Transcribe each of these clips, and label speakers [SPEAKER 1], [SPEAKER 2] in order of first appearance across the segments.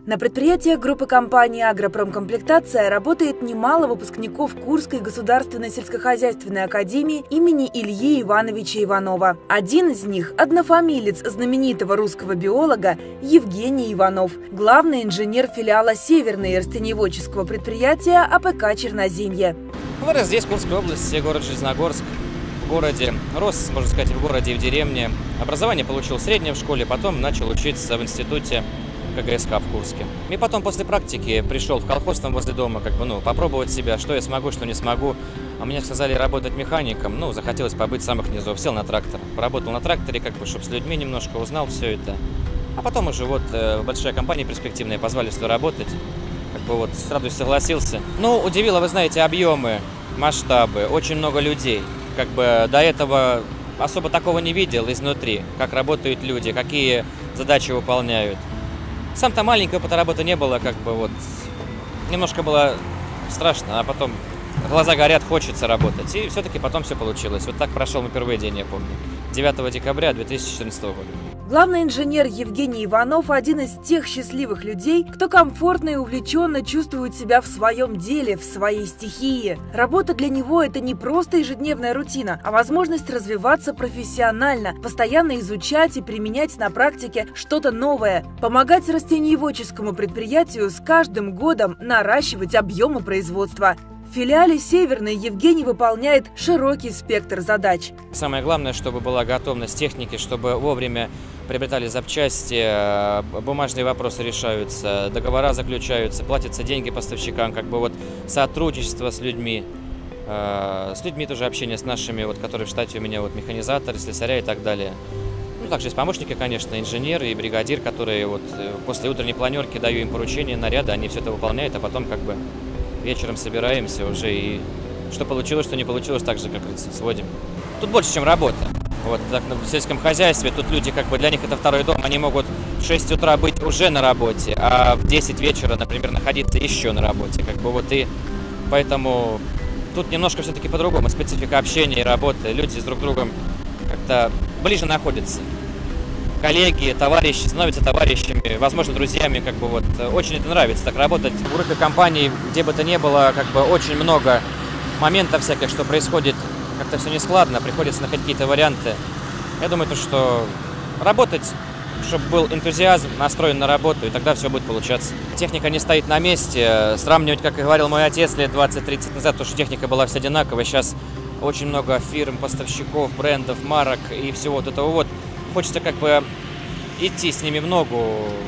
[SPEAKER 1] На предприятиях группы компании «Агропромкомплектация» работает немало выпускников Курской государственной сельскохозяйственной академии имени Ильи Ивановича Иванова. Один из них – однофамилец знаменитого русского биолога Евгений Иванов, главный инженер филиала Северного растениеводческого предприятия АПК «Черноземье».
[SPEAKER 2] Вырос здесь, в Курской области, город Железногорск. В городе рос, можно сказать, в городе и в деревне. Образование получил среднее в школе, потом начал учиться в институте КГСК в Курске. И потом после практики пришел в колхоз там возле дома, попробовать себя, что я смогу, что не смогу. А мне сказали работать механиком, захотелось побыть с самых низов. Сел на трактор, поработал на тракторе, чтобы с людьми немножко узнал все это. А потом уже большая компания перспективная, позвали сюда работать. С радостью согласился. Удивило, вы знаете, объемы, масштабы, очень много людей. До этого особо такого не видел изнутри, как работают люди, какие задачи выполняют. Сам-то маленького опыта работы не было, немножко было страшно, а потом глаза горят, хочется работать. И все-таки потом все получилось. Вот так прошел мой первый день, я помню. 9 декабря 2014 года.
[SPEAKER 1] Главный инженер Евгений Иванов – один из тех счастливых людей, кто комфортно и увлеченно чувствует себя в своем деле, в своей стихии. Работа для него – это не просто ежедневная рутина, а возможность развиваться профессионально, постоянно изучать и применять на практике что-то новое, помогать растениеводческому предприятию с каждым годом наращивать объемы производства. В филиале «Северный» Евгений выполняет широкий спектр задач.
[SPEAKER 2] Самое главное, чтобы была готовность техники, чтобы вовремя приобретали запчасти, бумажные вопросы решаются, договора заключаются, платятся деньги поставщикам, сотрудничество с людьми. С людьми тоже общение с нашими, которые в штате у меня механизаторы, слесаря и так далее. Также есть помощники, конечно, инженеры и бригадир, которые после утренней планерки даю им поручения, наряды, они все это выполняют, а потом вечером собираемся уже и что получилось, что не получилось, так же, как говорится, сводим. Тут больше, чем работа. В сельском хозяйстве тут люди, для них это второй дом, они могут в 6 утра быть уже на работе, а в 10 вечера, например, находиться еще на работе. И поэтому тут немножко все-таки по-другому, специфика общения и работы, люди с друг другом как-то ближе находятся. Коллеги, товарищи становятся товарищами, возможно, друзьями, очень это нравится, так работать. В группе компаний, где бы то ни было, очень много моментов всяких, что происходит как-то все нескладно, приходится находить какие-то варианты. Я думаю, что работать, чтобы был энтузиазм, настроен на работу, и тогда все будет получаться. Техника не стоит на месте, сравнивать, как и говорил мой отец лет 20-30 назад, потому что техника была вся одинаковая, сейчас очень много фирм, поставщиков, брендов, марок и всего этого. Хочется идти с ними в ногу,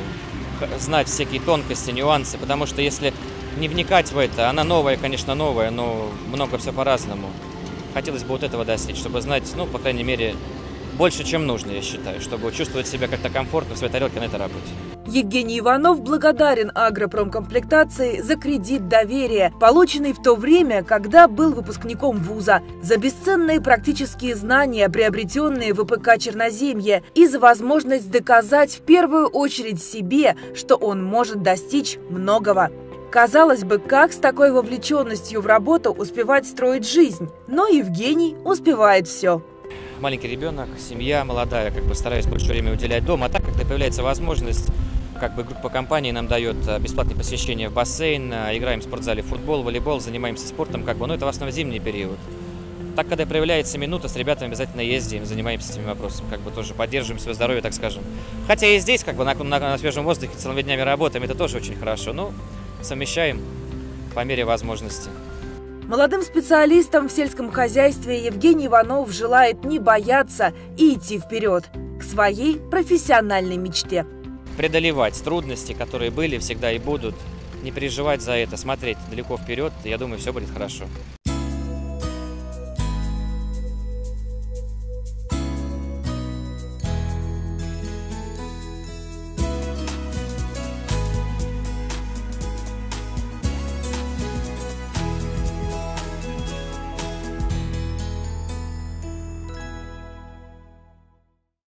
[SPEAKER 2] знать всякие тонкости, нюансы, потому что если не вникать в это, она новая, конечно, новая, но много все по-разному. Хотелось бы этого достичь, чтобы знать, по крайней мере, больше, чем нужно, я считаю, чтобы чувствовать себя как-то комфортно в своей тарелке на этой работе.
[SPEAKER 1] Евгений Иванов благодарен агропромкомплектации за кредит доверия, полученный в то время, когда был выпускником вуза, за бесценные практические знания, приобретенные в АПК «Черноземье», и за возможность доказать в первую очередь себе, что он может достичь многого. Казалось бы, как с такой вовлеченностью в работу успевать строить жизнь? Но Евгений успевает все.
[SPEAKER 2] Маленький ребенок, семья молодая, стараюсь больше времени уделять дома. А так, когда появляется возможность, группа компаний нам дает бесплатное посещение в бассейн, играем в спортзале в футбол, волейбол, занимаемся спортом, это в основном зимний период. Так, когда проявляется минута, с ребятами обязательно ездим, занимаемся этими вопросами, тоже поддерживаем свое здоровье, так скажем. Хотя и здесь, на свежем воздухе, целыми днями работаем, это тоже очень хорошо, совмещаем по мере возможности.
[SPEAKER 1] Молодым специалистам в сельском хозяйстве Евгений Иванов желает не бояться и идти вперед к своей профессиональной мечте.
[SPEAKER 2] Преодолевать трудности, которые были, всегда и будут, не переживать за это, смотреть далеко вперед, я думаю, все будет хорошо.